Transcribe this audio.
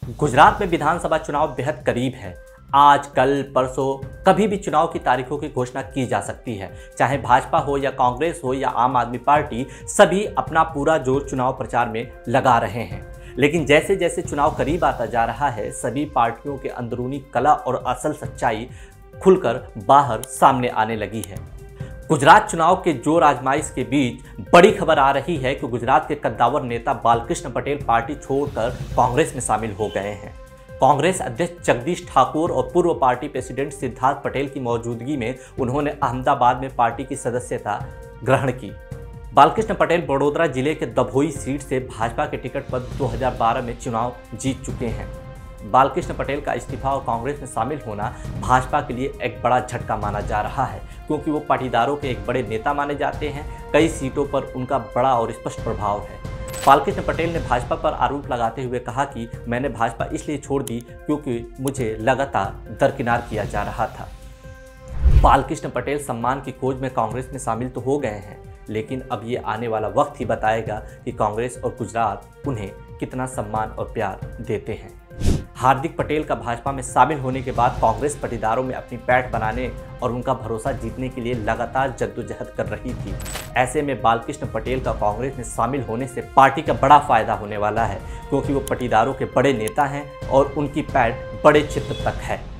गुजरात में विधानसभा चुनाव बेहद करीब है। आज, कल, परसों कभी भी चुनाव की तारीखों की घोषणा की जा सकती है। चाहे भाजपा हो या कांग्रेस हो या आम आदमी पार्टी, सभी अपना पूरा जोर चुनाव प्रचार में लगा रहे हैं। लेकिन जैसे जैसे चुनाव करीब आता जा रहा है, सभी पार्टियों के अंदरूनी कला और असल सच्चाई खुलकर बाहर सामने आने लगी है। गुजरात चुनाव के जोर आजमाइश के बीच बड़ी खबर आ रही है कि गुजरात के कद्दावर नेता बालकृष्ण पटेल पार्टी छोड़कर कांग्रेस में शामिल हो गए हैं। कांग्रेस अध्यक्ष जगदीश ठाकुर और पूर्व पार्टी प्रेसिडेंट सिद्धार्थ पटेल की मौजूदगी में उन्होंने अहमदाबाद में पार्टी की सदस्यता ग्रहण की। बालकृष्ण पटेल बड़ोदरा जिले के दभोई सीट से भाजपा के टिकट पर 2012 में चुनाव जीत चुके हैं। बालकृष्ण पटेल का इस्तीफा और कांग्रेस में शामिल होना भाजपा के लिए एक बड़ा झटका माना जा रहा है, क्योंकि वो पाटीदारों के एक बड़े नेता माने जाते हैं। कई सीटों पर उनका बड़ा और स्पष्ट प्रभाव है। बालकृष्ण पटेल ने भाजपा पर आरोप लगाते हुए कहा कि मैंने भाजपा इसलिए छोड़ दी क्योंकि मुझे लगातार दरकिनार किया जा रहा था। बालकृष्ण पटेल सम्मान की खोज में कांग्रेस में शामिल तो हो गए हैं, लेकिन अब ये आने वाला वक्त ही बताएगा कि कांग्रेस और गुजरात उन्हें कितना सम्मान और प्यार देते हैं। हार्दिक पटेल का भाजपा में शामिल होने के बाद कांग्रेस पाटीदारों में अपनी पैठ बनाने और उनका भरोसा जीतने के लिए लगातार जद्दोजहद कर रही थी। ऐसे में बालकृष्ण पटेल का कांग्रेस में शामिल होने से पार्टी का बड़ा फायदा होने वाला है, क्योंकि वो पाटीदारों के बड़े नेता हैं और उनकी पैठ बड़े क्षेत्र तक है।